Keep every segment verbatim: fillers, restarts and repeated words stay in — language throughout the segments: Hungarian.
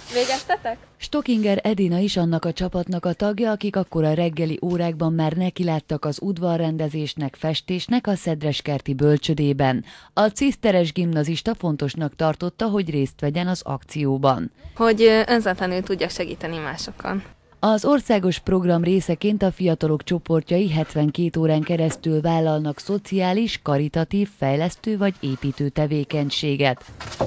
Végeztetek? Stockinger Edina is annak a csapatnak a tagja, akik akkor a reggeli órákban már nekiláttak az udvarrendezésnek, festésnek a Szedreskerti bölcsödében. A ciszteres gimnazista fontosnak tartotta, hogy részt vegyen az akcióban. Hogy önzetlenül tudjak segíteni másokon. Az országos program részeként a fiatalok csoportjai hetvenkét órán keresztül vállalnak szociális, karitatív, fejlesztő vagy építő tevékenységet.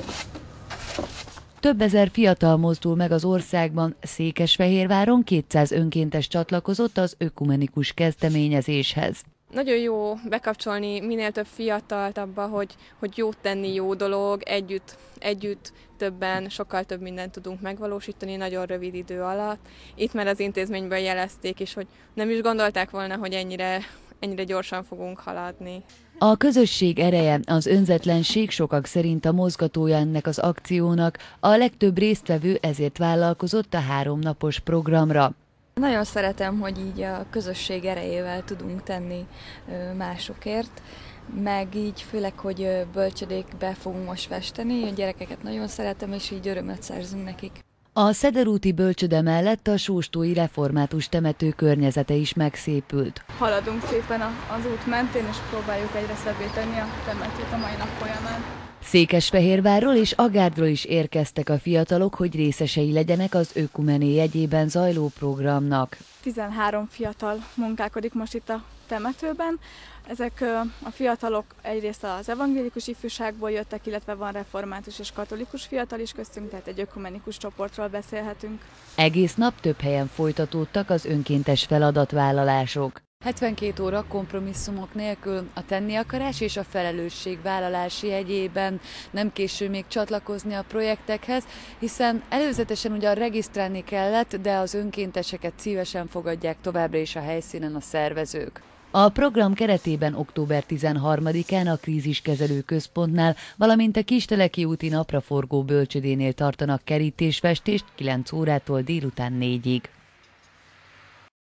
Több ezer fiatal mozdul meg az országban, Székesfehérváron kétszáz önkéntes csatlakozott az ökumenikus kezdeményezéshez. Nagyon jó bekapcsolni minél több fiatalt abba, hogy, hogy jót tenni jó dolog, együtt, együtt többen, sokkal több mindent tudunk megvalósítani nagyon rövid idő alatt. Itt már az intézményből jelezték is, hogy nem is gondolták volna, hogy ennyire, ennyire gyorsan fogunk haladni. A közösség ereje, az önzetlenség sokak szerint a mozgatója ennek az akciónak, a legtöbb résztvevő ezért vállalkozott a háromnapos programra. Nagyon szeretem, hogy így a közösség erejével tudunk tenni másokért, meg így főleg, hogy bölcsödékbe fogunk most festeni, a gyerekeket nagyon szeretem, és így örömöt szerzünk nekik. A Szederúti bölcsöde mellett a sóstói református temető környezete is megszépült. Haladunk szépen az út mentén, és próbáljuk egyre szebbé tenni a temetőt a mai nap folyamán. Székesfehérvárról és Agárdról is érkeztek a fiatalok, hogy részesei legyenek az ökumené jegyében zajló programnak. tizenhárom fiatal munkálkodik most itt a temetőben. Ezek a fiatalok egyrészt az evangélikus ifjúságból jöttek, illetve van református és katolikus fiatal is köztünk, tehát egy ökumenikus csoportról beszélhetünk. Egész nap több helyen folytatódtak az önkéntes feladatvállalások. hetvenkét óra kompromisszumok nélkül a tenni akarás és a felelősségvállalás jegyében. Nem késő még csatlakozni a projektekhez, hiszen előzetesen ugyan regisztrálni kellett, de az önkénteseket szívesen fogadják továbbra is a helyszínen a szervezők. A program keretében október tizenharmadikán a Kríziskezelő Központnál, valamint a Kisteleki úti napraforgó bölcsödénél tartanak kerítésfestést kilenc órától délután négyig.